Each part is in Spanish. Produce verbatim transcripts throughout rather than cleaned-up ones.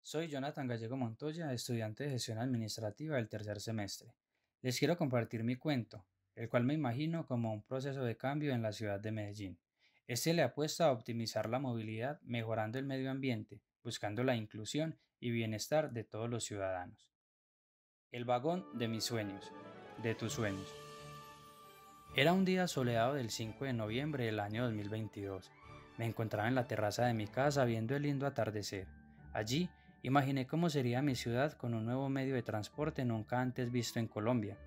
Soy Jonathan Gallego Montoya, estudiante de gestión administrativa del tercer semestre. Les quiero compartir mi cuento, el cual me imagino como un proceso de cambio en la ciudad de Medellín. Este le apuesta a optimizar la movilidad, mejorando el medio ambiente, buscando la inclusión y bienestar de todos los ciudadanos. El vagón de mis sueños, de tus sueños. Era un día soleado del cinco de noviembre del año dos mil veintidós. Me encontraba en la terraza de mi casa viendo el lindo atardecer. Allí imaginé cómo sería mi ciudad con un nuevo medio de transporte nunca antes visto en Colombia.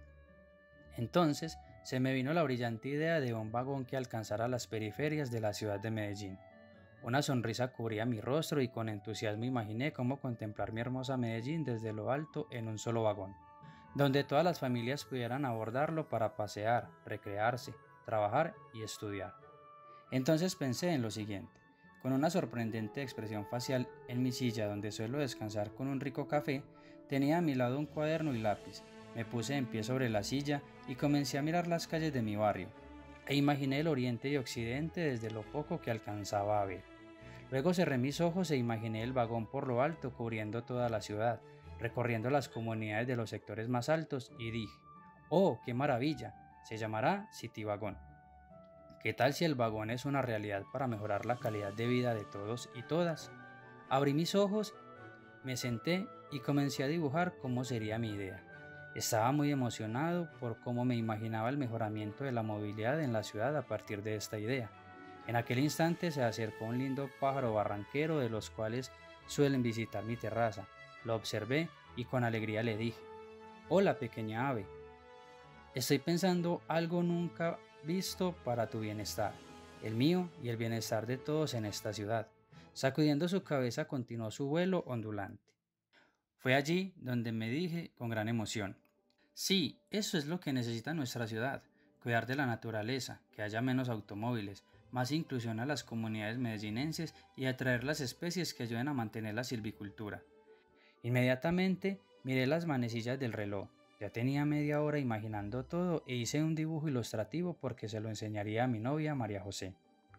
Entonces se me vino la brillante idea de un vagón que alcanzara las periferias de la ciudad de Medellín. Una sonrisa cubría mi rostro y con entusiasmo imaginé cómo contemplar mi hermosa Medellín desde lo alto en un solo vagón, donde todas las familias pudieran abordarlo para pasear, recrearse, trabajar y estudiar. Entonces pensé en lo siguiente. Con una sorprendente expresión facial en mi silla donde suelo descansar con un rico café, tenía a mi lado un cuaderno y lápiz. Me puse en pie sobre la silla y comencé a mirar las calles de mi barrio, e imaginé el oriente y occidente desde lo poco que alcanzaba a ver. Luego cerré mis ojos e imaginé el vagón por lo alto cubriendo toda la ciudad, recorriendo las comunidades de los sectores más altos y dije, ¡oh, qué maravilla! Se llamará City Vagón. ¿Qué tal si el vagón es una realidad para mejorar la calidad de vida de todos y todas? Abrí mis ojos, me senté y comencé a dibujar cómo sería mi idea. Estaba muy emocionado por cómo me imaginaba el mejoramiento de la movilidad en la ciudad a partir de esta idea. En aquel instante se acercó un lindo pájaro barranquero de los cuales suelen visitar mi terraza. Lo observé y con alegría le dije, «Hola, pequeña ave, estoy pensando algo nunca visto para tu bienestar, el mío y el bienestar de todos en esta ciudad». Sacudiendo su cabeza continuó su vuelo ondulante. Fue allí donde me dije con gran emoción, sí, eso es lo que necesita nuestra ciudad, cuidar de la naturaleza, que haya menos automóviles, más inclusión a las comunidades medellinenses y atraer las especies que ayuden a mantener la silvicultura. Inmediatamente miré las manecillas del reloj. Ya tenía media hora imaginando todo e hice un dibujo ilustrativo porque se lo enseñaría a mi novia María José.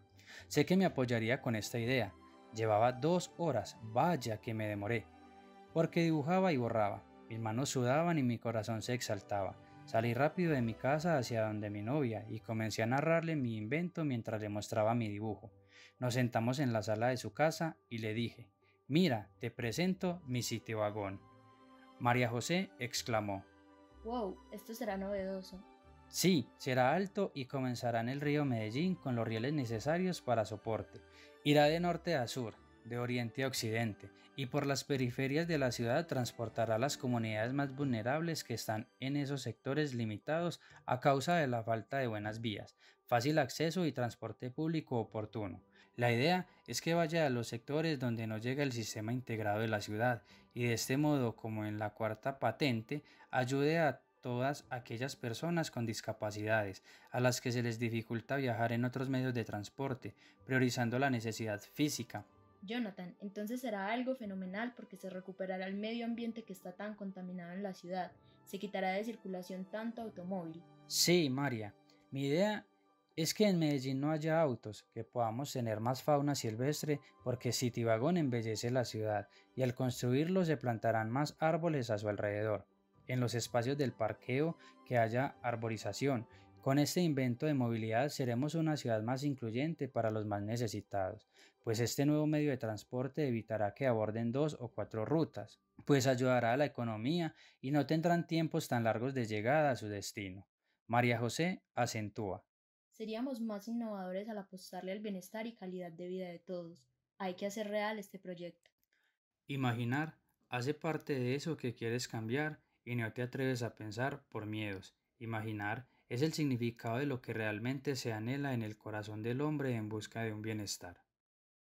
Sé que me apoyaría con esta idea. Llevaba dos horas, vaya que me demoré, porque dibujaba y borraba. Mis manos sudaban y mi corazón se exaltaba. Salí rápido de mi casa hacia donde mi novia y comencé a narrarle mi invento mientras le mostraba mi dibujo. Nos sentamos en la sala de su casa y le dije, «Mira, te presento mi sitio vagón». María José exclamó, Wow, esto será novedoso. «Sí, será alto y comenzará en el río Medellín con los rieles necesarios para soporte. Irá de norte a sur, de oriente a occidente, y por las periferias de la ciudad transportará a las comunidades más vulnerables que están en esos sectores limitados a causa de la falta de buenas vías, fácil acceso y transporte público oportuno. La idea es que vaya a los sectores donde no llega el sistema integrado de la ciudad y de este modo, como en la cuarta patente, ayude a todas aquellas personas con discapacidades a las que se les dificulta viajar en otros medios de transporte, priorizando la necesidad física. Jonathan, entonces será algo fenomenal porque se recuperará el medio ambiente que está tan contaminado en la ciudad, se quitará de circulación tanto automóvil. Sí, María, mi idea es que en Medellín no haya autos, que podamos tener más fauna silvestre porque Citibagón embellece la ciudad y al construirlo se plantarán más árboles a su alrededor. En los espacios del parqueo que haya arborización. Con este invento de movilidad seremos una ciudad más incluyente para los más necesitados, pues este nuevo medio de transporte evitará que aborden dos o cuatro rutas, pues ayudará a la economía y no tendrán tiempos tan largos de llegada a su destino. María José acentúa. Seríamos más innovadores al apostarle al bienestar y calidad de vida de todos. Hay que hacer real este proyecto. Imaginar hace parte de eso que quieres cambiar y no te atreves a pensar por miedos. Imaginar es el significado de lo que realmente se anhela en el corazón del hombre en busca de un bienestar.